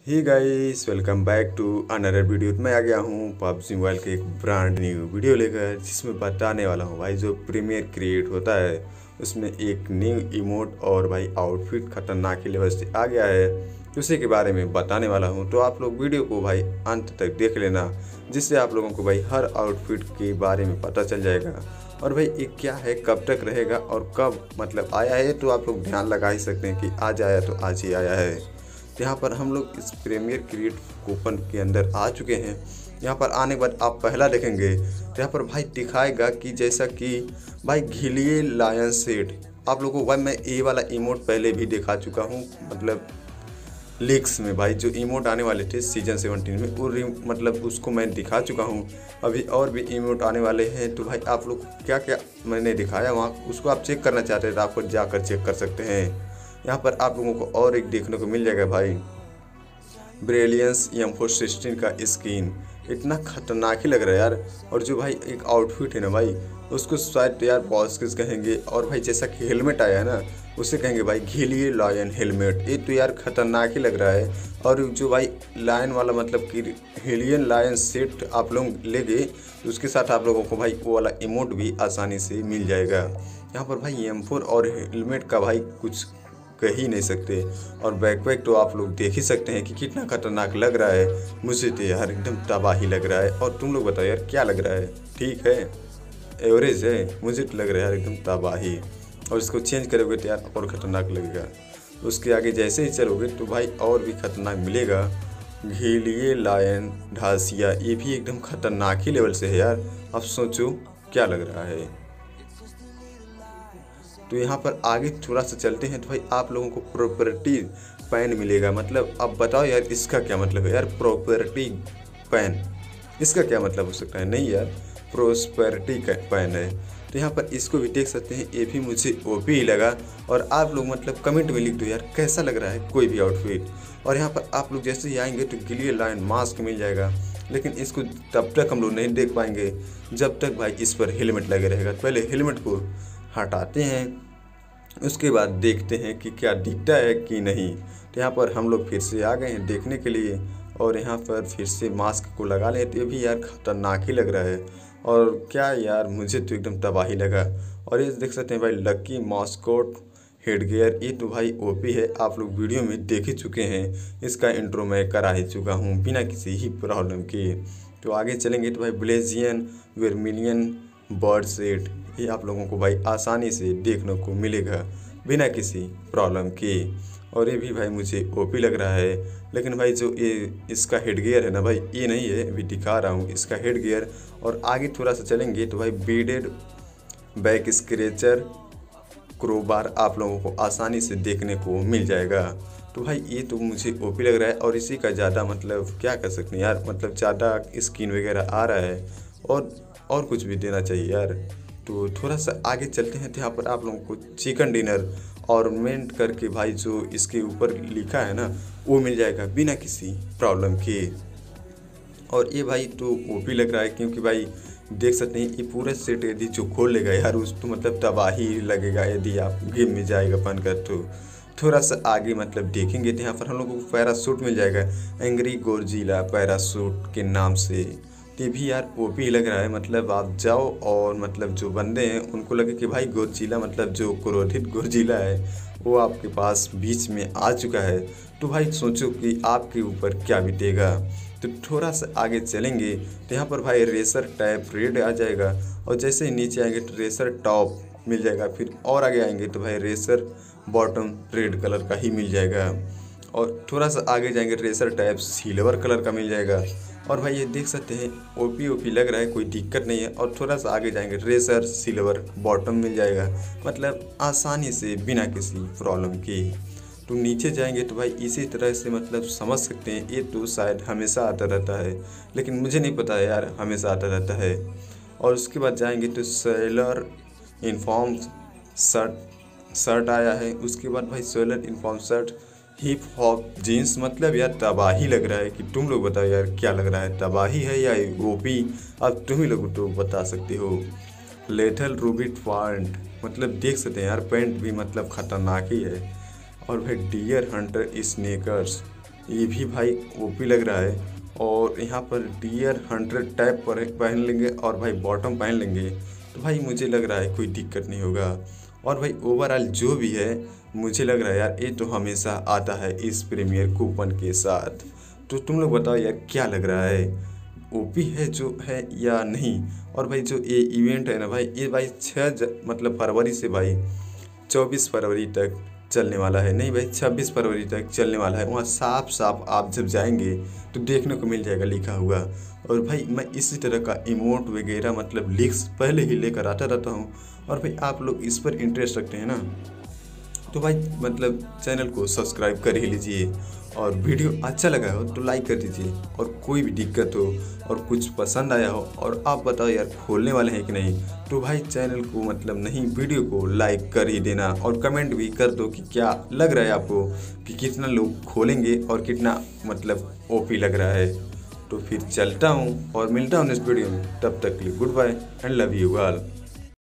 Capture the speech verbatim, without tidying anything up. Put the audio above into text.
Hey guys, welcome back to another video. मैं आ गया हूँ पबजी मोबाइल के एक ब्रांड न्यू वीडियो लेकर, जिसमें बताने वाला हूँ भाई जो प्रीमियर क्रिएट होता है उसमें एक न्यू इमोट और भाई आउटफिट खतरनाक के लेवल से आ गया है, उसी के बारे में बताने वाला हूँ। तो आप लोग वीडियो को भाई अंत तक देख लेना, जिससे आप लोगों को भाई हर आउटफिट के बारे में पता चल जाएगा। और भाई ये क्या है, कब तक रहेगा और कब मतलब आया है, तो आप लोग ध्यान लगा ही सकते हैं कि आज आया तो आज ही आया है। तो यहाँ पर हम लोग इस प्रीमियर क्रिएट कूपन के अंदर आ चुके हैं। यहाँ पर आने के बाद आप पहला देखेंगे तो यहाँ पर भाई दिखाएगा कि जैसा कि भाई घिलिए लायन सेट। आप लोगों को भाई मैं ये वाला इमोट पहले भी दिखा चुका हूँ, मतलब लीक्स में भाई जो इमोट आने वाले थे सीजन सेवनटीन में, वो मतलब उसको मैं दिखा चुका हूँ। अभी और भी इमोट आने वाले हैं, तो भाई आप लोग क्या क्या मैंने दिखाया वहाँ, उसको आप चेक करना चाहते हैं तो आप पर जाकर चेक कर सकते हैं। यहाँ पर आप लोगों को और एक देखने को मिल जाएगा भाई, ब्रिलियंस एम फोर सिक्सटीन का स्किन। इतना खतरनाक ही लग रहा है यार। और जो भाई एक आउटफिट है ना भाई, उसको शायद यार बॉस्किस कहेंगे, और भाई जैसा कि हेलमेट आया है ना, उसे कहेंगे भाई घिलिए लायन हेलमेट। ये तो यार खतरनाक ही लग रहा है। और जो भाई लायन वाला मतलब कि हिलियन लायन सेट आप लोग ले गए, उसके साथ आप लोगों को भाई वो वाला इमोट भी आसानी से मिल जाएगा। यहाँ पर भाई एम फोर और हेलमेट का भाई कुछ कह ही नहीं सकते। और बैकपैक तो आप लोग देख ही सकते हैं कि कितना खतरनाक लग रहा है। मुझे तो यार एकदम तबाही लग रहा है। और तुम लोग बताओ यार क्या लग रहा है? ठीक है, एवरेज है? मुझे तो लग रहा है यार एकदम तबाही। और इसको चेंज करोगे तो यार और ख़तरनाक लगेगा। उसके आगे जैसे ही चलोगे तो भाई और भी खतरनाक मिलेगा। घिलिए लायन ढासिया, ये भी एकदम खतरनाक ही लेवल से है यार। अब सोचो क्या लग रहा है। तो यहाँ पर आगे थोड़ा सा चलते हैं तो भाई आप लोगों को प्रॉपर्टी पैन मिलेगा। मतलब अब बताओ यार इसका क्या मतलब है यार, प्रॉपर्टी पैन, इसका क्या मतलब हो सकता है? नहीं यार, प्रोस्पेरिटी का पैन है। तो यहाँ पर इसको भी देख सकते हैं, ये भी मुझे ओपी ही लगा। और आप लोग मतलब कमेंट में लिख दो यार कैसा लग रहा है कोई भी आउटफिट। और यहाँ पर आप लोग जैसे ही आएंगे तो गिलिए लायन मास्क मिल जाएगा, लेकिन इसको तब तक हम लोग नहीं देख पाएंगे जब तक भाई इस पर हेलमेट लगे रहेगा। पहले हेलमेट को हटाते हैं, उसके बाद देखते हैं कि क्या दिखता है कि नहीं। तो यहाँ पर हम लोग फिर से आ गए हैं देखने के लिए, और यहाँ पर फिर से मास्क को लगा लें तो ये भी यार खतरनाक ही लग रहा है। और क्या यार, मुझे तो एकदम तबाही लगा। और ये देख सकते हैं भाई लकी मॉस्कोट हेडगियर, ये तो भाई ओपी है। आप लोग वीडियो में देख ही चुके हैं, इसका इंट्रो मैं करा ही चुका हूँ बिना किसी ही प्रॉब्लम के। तो आगे चलेंगे तो भाई ब्लेजियन वर्मिलियन बर्ड सेट, ये आप लोगों को भाई आसानी से देखने को मिलेगा बिना किसी प्रॉब्लम के। और ये भी भाई मुझे ओपी लग रहा है। लेकिन भाई जो ये इसका हेडगियर है ना भाई, ये नहीं है, अभी दिखा रहा हूँ इसका हेडगियर। और आगे थोड़ा सा चलेंगे तो भाई बीडेड बैक स्क्रैचर क्रोबार आप लोगों को आसानी से देखने को मिल जाएगा। तो भाई ये तो मुझे ओपी लग रहा है। और इसी का ज़्यादा मतलब क्या कर सकते हैं यार, मतलब ज़्यादा स्किन वगैरह आ रहा है, और और कुछ भी देना चाहिए यार। तो थोड़ा सा आगे चलते हैं तो यहाँ पर आप लोगों को चिकन डिनर ऑर्नामेंट करके भाई जो इसके ऊपर लिखा है ना, वो मिल जाएगा बिना किसी प्रॉब्लम के। और ये भाई तो ओपी लग रहा है, क्योंकि भाई देख सकते हैं ये पूरा सेट यदि जो खोल लेगा यार, उस तो मतलब तबाही लगेगा यदि आप गेम में जाएगा बन कर। तो थोड़ा सा आगे मतलब देखेंगे तो यहाँ पर हम लोगों को पैरासूट मिल जाएगा, एंग्री गोरजिला पैरासूट के नाम से। ये भी यार ओपी लग रहा है। मतलब आप जाओ और मतलब जो बंदे हैं उनको लगे कि भाई गोरजिला मतलब जो क्रोधित गोरजिला है वो आपके पास बीच में आ चुका है, तो भाई सोचो कि आपके ऊपर क्या बीतेगा। तो थोड़ा सा आगे चलेंगे तो यहाँ पर भाई रेसर टैप रेड आ जाएगा, और जैसे ही नीचे आएंगे तो रेसर टॉप मिल जाएगा। फिर और आगे आएंगे तो भाई रेसर बॉटम रेड कलर का ही मिल जाएगा। और थोड़ा सा आगे जाएंगे रेसर टैप सिल्वर कलर का मिल जाएगा। और भाई ये देख सकते हैं ओपी ओपी लग रहा है, कोई दिक्कत नहीं है। और थोड़ा सा आगे जाएंगे रेसर सिल्वर बॉटम मिल जाएगा, मतलब आसानी से बिना किसी प्रॉब्लम के। तो नीचे जाएंगे तो भाई इसी तरह से मतलब समझ सकते हैं, ये तो शायद हमेशा आता रहता है, लेकिन मुझे नहीं पता है यार हमेशा आता रहता है। और उसके बाद जाएंगे तो सेलर इन्फॉर्म शर्ट शर्ट आया है। उसके बाद भाई sailor uniform shirt hip hop jeans, मतलब यार तबाही लग रहा है। कि तुम लोग बताओ यार क्या लग रहा है, तबाही है या ओपी? अब तुम ही लोग तो बता सकते हो। लेथल रूबिट पॉइंट, मतलब देख सकते हैं यार पैंट भी मतलब खतरनाक ही है। और भाई डियर हंटर स्नेकर्स, ये भी भाई ओपी लग रहा है। और यहाँ पर टीयर हंड्रेड टाइप पर पहन लेंगे और भाई बॉटम पहन लेंगे तो भाई मुझे लग रहा है कोई दिक्कत नहीं होगा। और भाई ओवरऑल जो भी है मुझे लग रहा है यार ये तो हमेशा आता है इस प्रीमियर कूपन के साथ। तो तुम लोग बताओ यार क्या लग रहा है, ओपी है जो है या नहीं। और भाई जो ये इवेंट है ना भाई, ये भाई छः मतलब फरवरी से भाई चौबीस फरवरी तक चलने वाला है, नहीं भाई छब्बीस फरवरी तक चलने वाला है। वहाँ साफ साफ आप जब जाएंगे तो देखने को मिल जाएगा लिखा हुआ। और भाई मैं इसी तरह का इमोट वगैरह मतलब लिंक्स पहले ही लेकर आता रहता हूँ। और भाई आप लोग इस पर इंटरेस्ट रखते हैं ना तो भाई मतलब चैनल को सब्सक्राइब कर ही लीजिए। और वीडियो अच्छा लगा हो तो लाइक कर दीजिए। और कोई भी दिक्कत हो और कुछ पसंद आया हो और आप बताओ यार खोलने वाले हैं कि नहीं, तो भाई चैनल को मतलब नहीं वीडियो को लाइक कर ही देना। और कमेंट भी कर दो कि क्या लग रहा है आपको कि कितना लोग खोलेंगे और कितना मतलब ओपी लग रहा है। तो फिर चलता हूँ और मिलता हूँ नेक्स्ट वीडियो में, तब तक के लिए good bye and love you all.